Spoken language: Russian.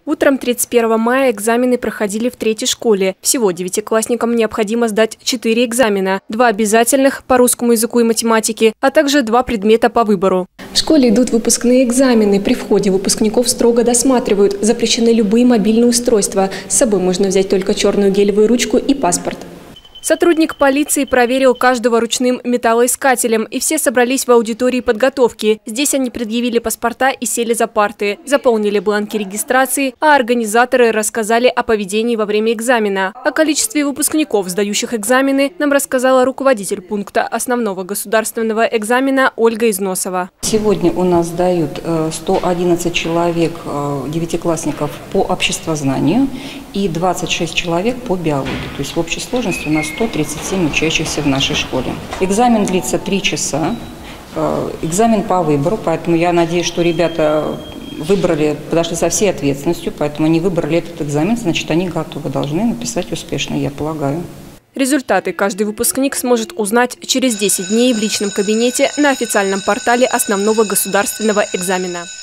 Утром 31 мая экзамены проходили в третьей школе. Всего девятиклассникам необходимо сдать 4 экзамена. 2 обязательных по русскому языку и математике, а также 2 предмета по выбору. В школе идут выпускные экзамены. При входе выпускников строго досматривают. Запрещены любые мобильные устройства. С собой можно взять только черную гелевую ручку и паспорт. Сотрудник полиции проверил каждого ручным металлоискателем, и все собрались в аудитории подготовки. Здесь они предъявили паспорта и сели за парты, заполнили бланки регистрации, а организаторы рассказали о поведении во время экзамена. О количестве выпускников, сдающих экзамены, нам рассказала руководитель пункта основного государственного экзамена Ольга Износова. Сегодня у нас сдают 111 человек, девятиклассников по обществознанию и 26 человек по биологии. То есть в общей сложности у нас 137 учащихся в нашей школе. Экзамен длится 3 часа. Экзамен по выбору, поэтому я надеюсь, что ребята подошли со всей ответственностью, поэтому они выбрали этот экзамен, значит, они готовы, должны написать успешно, я полагаю. Результаты каждый выпускник сможет узнать через 10 дней в личном кабинете на официальном портале основного государственного экзамена.